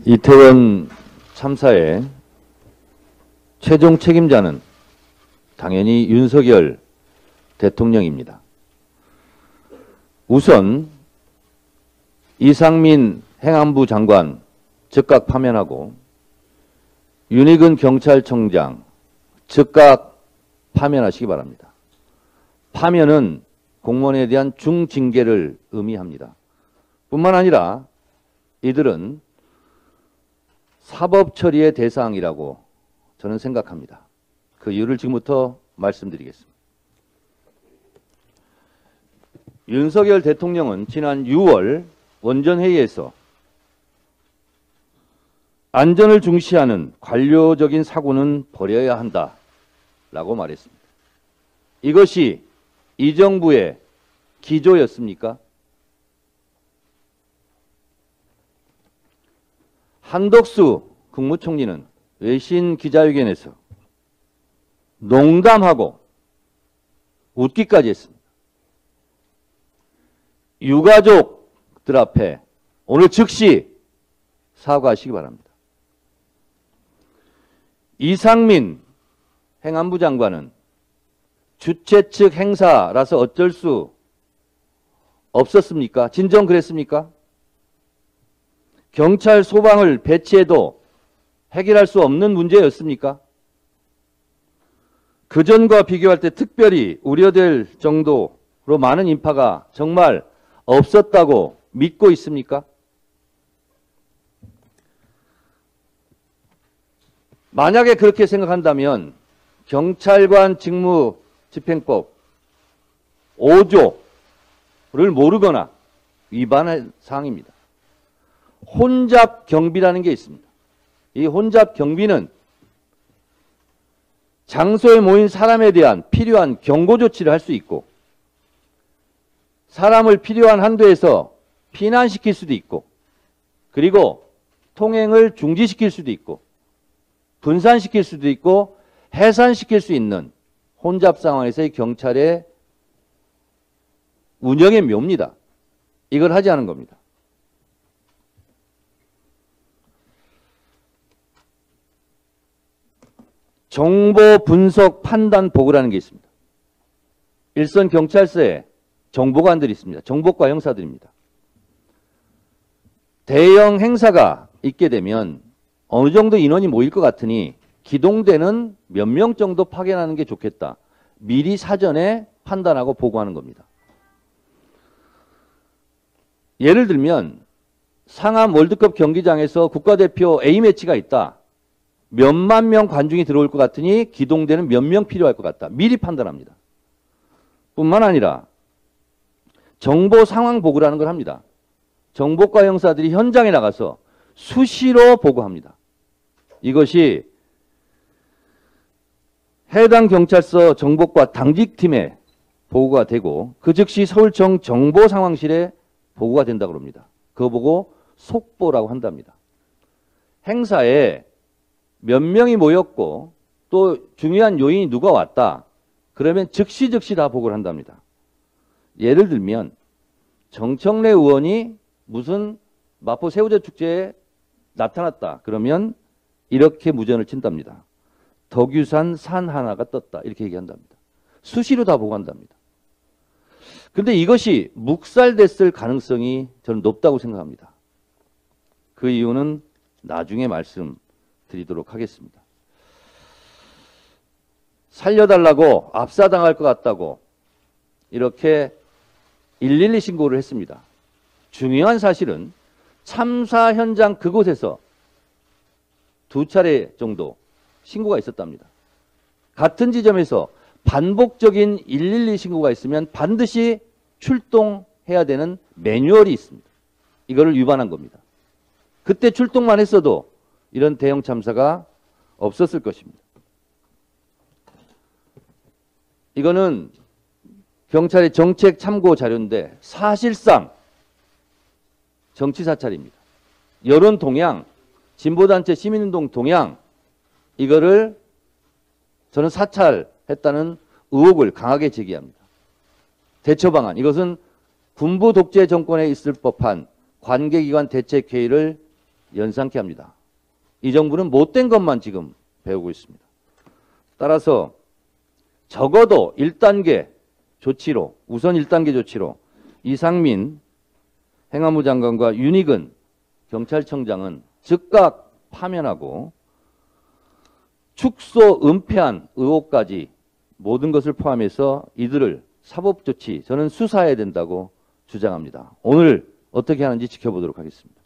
이태원 참사의 최종 책임자는 당연히 윤석열 대통령입니다. 우선 이상민 행안부 장관 즉각 파면하고 윤희근 경찰청장 즉각 파면하시기 바랍니다. 파면은 공무원에 대한 중징계를 의미합니다. 뿐만 아니라 이들은 사법 처리의 대상이라고 저는 생각합니다. 그 이유를 지금부터 말씀드리겠습니다. 윤석열 대통령은 지난 6월 원전회의에서 안전을 중시하는 관료적인 사고는 버려야 한다라고 말했습니다. 이것이 이 정부의 기조였습니까? 한덕수 국무총리는 외신 기자회견에서 농담하고 웃기까지 했습니다. 유가족들 앞에 오늘 즉시 사과하시기 바랍니다. 이상민 행안부 장관은 주최 측 행사라서 어쩔 수 없었습니까? 진정 그랬습니까? 경찰 소방을 배치해도 해결할 수 없는 문제였습니까? 그전과 비교할 때 특별히 우려될 정도로 많은 인파가 정말 없었다고 믿고 있습니까? 만약에 그렇게 생각한다면 경찰관 직무집행법 5조를 모르거나 위반할 사항입니다. 혼잡 경비라는 게 있습니다. 이 혼잡 경비는 장소에 모인 사람에 대한 필요한 경고 조치를 할 수 있고 사람을 필요한 한도에서 피난시킬 수도 있고 그리고 통행을 중지시킬 수도 있고 분산시킬 수도 있고 해산시킬 수 있는 혼잡 상황에서의 경찰의 운영의 묘입니다. 이걸 하지 않은 겁니다. 정보 분석 판단 보고라는 게 있습니다. 일선 경찰서에 정보관들이 있습니다. 정보과 형사들입니다. 대형 행사가 있게 되면 어느 정도 인원이 모일 것 같으니 기동대는 몇 명 정도 파견하는 게 좋겠다. 미리 사전에 판단하고 보고하는 겁니다. 예를 들면 상암 월드컵 경기장에서 국가대표 A매치가 있다. 몇만 명 관중이 들어올 것 같으니 기동대는 몇 명 필요할 것 같다. 미리 판단합니다. 뿐만 아니라 정보 상황 보고라는 걸 합니다. 정보과 형사들이 현장에 나가서 수시로 보고합니다. 이것이 해당 경찰서 정보과 당직팀에 보고가 되고 그 즉시 서울청 정보상황실에 보고가 된다고 합니다. 그거 보고 속보라고 한답니다. 행사에 몇 명이 모였고 또 중요한 요인이 누가 왔다. 그러면 즉시 다 보고를 한답니다. 예를 들면 정청래 의원이 무슨 마포 새우젓 축제에 나타났다. 그러면 이렇게 무전을 친답니다. 덕유산 산 하나가 떴다. 이렇게 얘기한답니다. 수시로 다 보고한답니다. 근데 이것이 묵살됐을 가능성이 저는 높다고 생각합니다. 그 이유는 나중에 말씀드리도록 하겠습니다. 살려달라고 압사당할 것 같다고 이렇게 112 신고를 했습니다. 중요한 사실은 참사 현장 그곳에서 2차례 정도 신고가 있었답니다. 같은 지점에서 반복적인 112 신고가 있으면 반드시 출동해야 되는 매뉴얼이 있습니다. 이거를 위반한 겁니다. 그때 출동만 했어도 이런 대형 참사가 없었을 것입니다. 이거는 경찰의 정책 참고 자료인데 사실상 정치 사찰입니다. 여론 동향, 진보단체 시민운동 동향 이거를 저는 사찰했다는 의혹을 강하게 제기합니다. 대처 방안, 이것은 군부 독재 정권에 있을 법한 관계기관 대책회의를 연상케 합니다. 이 정부는 못된 것만 지금 배우고 있습니다. 따라서 적어도 1단계 조치로, 우선 1단계 조치로 이상민 행안부 장관과 윤익은 경찰청장은 즉각 파면하고 축소 은폐한 의혹까지 모든 것을 포함해서 이들을 사법조치, 저는 수사해야 된다고 주장합니다. 오늘 어떻게 하는지 지켜보도록 하겠습니다.